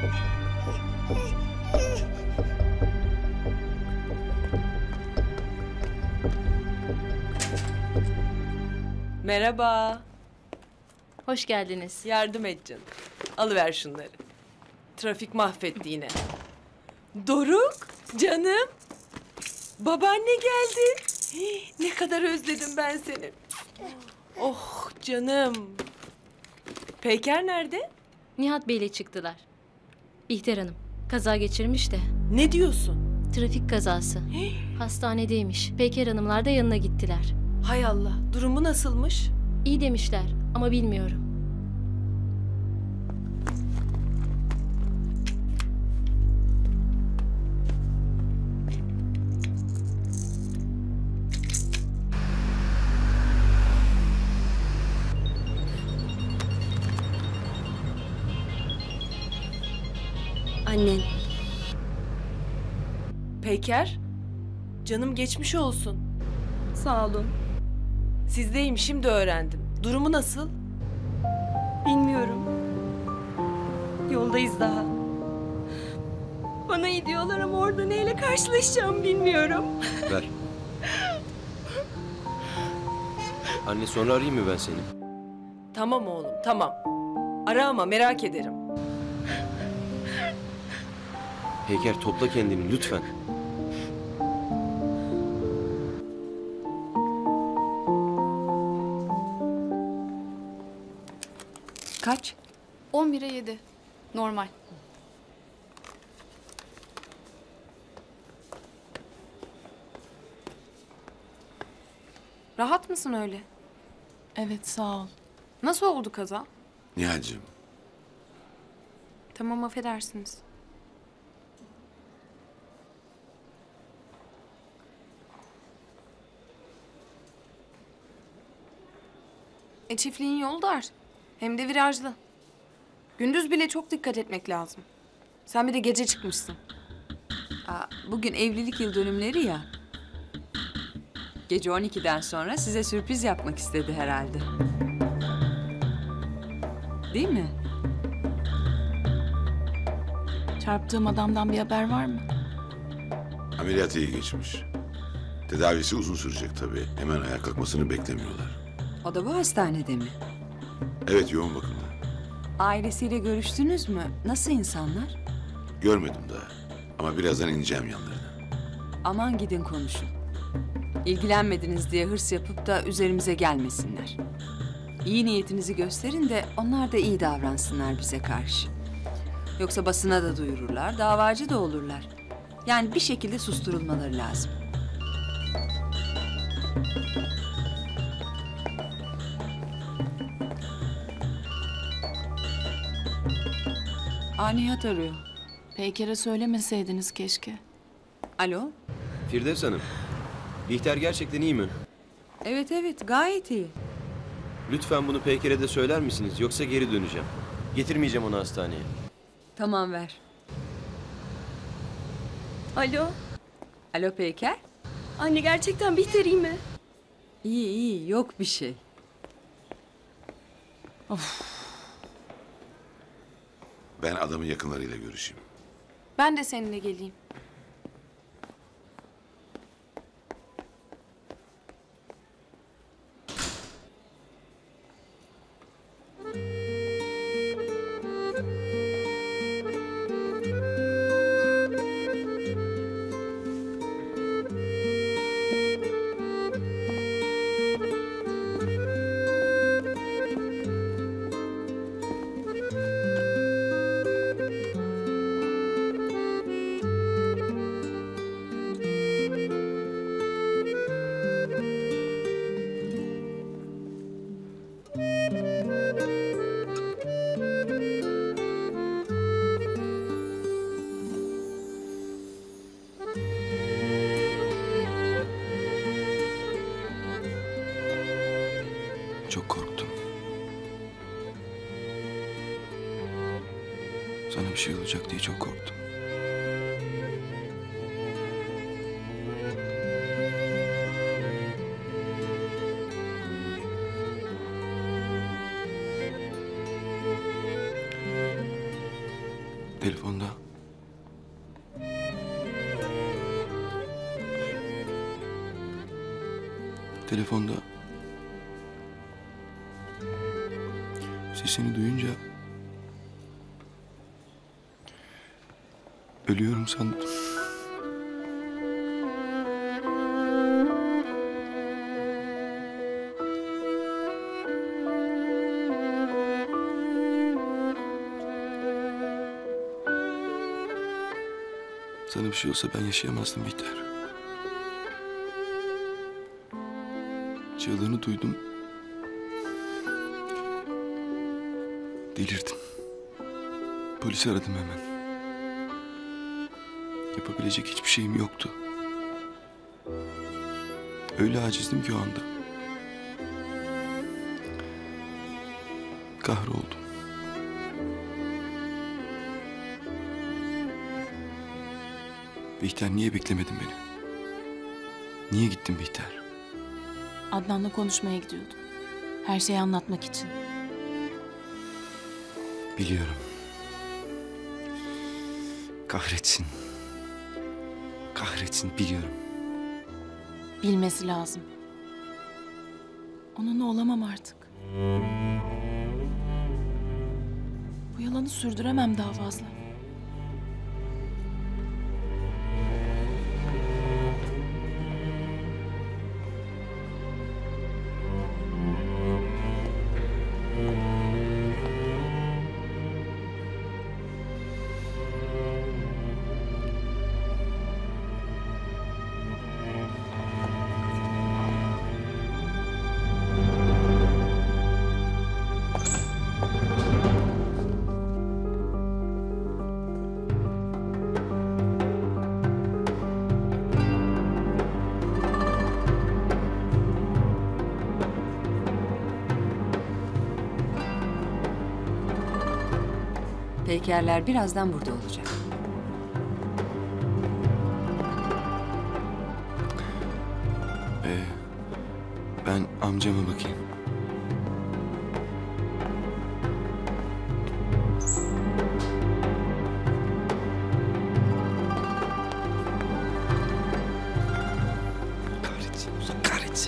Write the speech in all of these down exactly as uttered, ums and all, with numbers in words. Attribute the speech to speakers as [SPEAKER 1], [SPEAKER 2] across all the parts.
[SPEAKER 1] Merhaba.
[SPEAKER 2] Hoş geldiniz.
[SPEAKER 1] Yardım et canım. Alıver şunları. Trafik mahvetti yine. Doruk, canım. Babaanne geldi. Hii, ne kadar özledim ben seni. Oh canım. Peyker nerede?
[SPEAKER 2] Nihat Bey'le çıktılar. Bihter Hanım kaza geçirmiş de.
[SPEAKER 1] Ne diyorsun?
[SPEAKER 2] Trafik kazası. Hastanedeymiş. Peyker Hanımlar da yanına gittiler.
[SPEAKER 1] Hay Allah, durumu nasılmış?
[SPEAKER 2] İyi demişler ama bilmiyorum.
[SPEAKER 3] Annen.
[SPEAKER 1] Peyker, canım geçmiş olsun.
[SPEAKER 3] Sağ olun.
[SPEAKER 1] Sizdeyim, şimdi öğrendim. Durumu nasıl?
[SPEAKER 3] Bilmiyorum. Yoldayız daha. Bana iyi diyorlar ama orada neyle karşılaşacağım bilmiyorum.
[SPEAKER 4] Ver. Anne sonra arayayım mı ben seni?
[SPEAKER 1] Tamam oğlum, tamam. Ara ama merak ederim.
[SPEAKER 4] Peyker topla kendini lütfen.
[SPEAKER 5] Kaç?
[SPEAKER 6] on bire yedi. Normal. Rahat mısın öyle?
[SPEAKER 5] Evet, sağ ol.
[SPEAKER 6] Nasıl oldu kaza?
[SPEAKER 7] Nihal'cığım,
[SPEAKER 6] Tamam, affedersiniz. E çiftliğin yolu dar. Hem de virajlı. Gündüz bile çok dikkat etmek lazım. Sen bir de gece çıkmışsın.
[SPEAKER 5] Aa, bugün evlilik yıl dönümleri ya. Gece on ikiden sonra size sürpriz yapmak istedi herhalde. Değil mi?
[SPEAKER 8] Çarptığım adamdan bir haber var mı?
[SPEAKER 7] ameliyat iyi geçmiş. Tedavisi uzun sürecek tabii. Hemen ayağa kalkmasını beklemiyorlar.
[SPEAKER 5] O da bu hastanede mi?
[SPEAKER 7] Evet, yoğun bakımda.
[SPEAKER 5] Ailesiyle görüştünüz mü? Nasıl insanlar?
[SPEAKER 7] Görmedim daha. Ama birazdan ineceğim yanlarına.
[SPEAKER 5] Aman gidin konuşun. İlgilenmediniz diye hırs yapıp da üzerimize gelmesinler. İyi niyetinizi gösterin de onlar da iyi davransınlar bize karşı. Yoksa basına da duyururlar, davacı da olurlar. Yani bir şekilde susturulmaları lazım. Aa, Nihat arıyor.
[SPEAKER 8] Peyker'e söylemeseydiniz keşke.
[SPEAKER 5] Alo?
[SPEAKER 4] Firdevs Hanım, Bihter gerçekten iyi mi?
[SPEAKER 5] Evet evet, gayet iyi.
[SPEAKER 4] Lütfen bunu Peyker'e de söyler misiniz? Yoksa geri döneceğim. Getirmeyeceğim onu hastaneye.
[SPEAKER 5] Tamam, ver.
[SPEAKER 3] Alo.
[SPEAKER 5] Alo Peyker?
[SPEAKER 3] Anne gerçekten Bihter iyi mi?
[SPEAKER 5] İyi iyi, yok bir şey.
[SPEAKER 7] Ben adamın yakınlarıyla görüşeyim.
[SPEAKER 6] Ben de seninle geleyim.
[SPEAKER 9] Çok korktum. Sana bir şey olacak diye çok korktum. Telefonda. Telefonda. Sesini duyunca ölüyorum sandım. Sana bir şey olsa ben yaşayamazdım Bihter. Çığlığını duydum. Delirdim. Polisi aradım hemen. Yapabilecek hiçbir şeyim yoktu. Öyle acizdim ki o anda. Kahroldum. Bihter, niye beklemedin beni? Niye gittin Bihter?
[SPEAKER 8] Adnan'la konuşmaya gidiyordum. Her şeyi anlatmak için.
[SPEAKER 9] Biliyorum. Kahretsin. Kahretsin, biliyorum.
[SPEAKER 8] Bilmesi lazım. Onunla olamam artık. Bu yalanı sürdüremem daha fazla.
[SPEAKER 5] Peykerler birazdan burada olacak.
[SPEAKER 9] Ee, ben amcama bakayım. Kahretsin, kahretsin.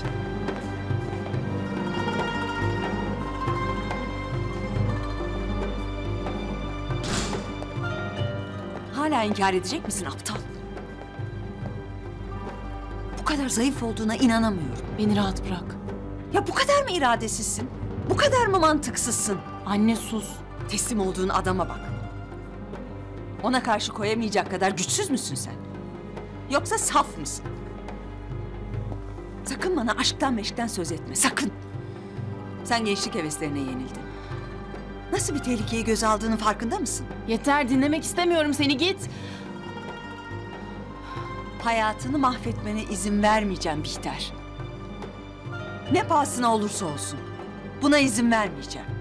[SPEAKER 5] Hala inkar edecek misin aptal? Bu kadar zayıf olduğuna inanamıyorum.
[SPEAKER 8] Beni rahat bırak.
[SPEAKER 5] Ya bu kadar mı iradesizsin? Bu kadar mı mantıksızsın?
[SPEAKER 8] Anne sus.
[SPEAKER 5] Teslim olduğun adama bak. Ona karşı koyamayacak kadar güçsüz müsün sen? Yoksa saf mısın? Sakın bana aşktan meşkten söz etme, sakın. Sen gençlik heveslerine yenildin. Nasıl bir tehlikeyi göze aldığının farkında mısın?
[SPEAKER 8] Yeter, dinlemek istemiyorum seni, git.
[SPEAKER 5] Hayatını mahvetmene izin vermeyeceğim Bihter. Ne pahasına olursa olsun. Buna izin vermeyeceğim.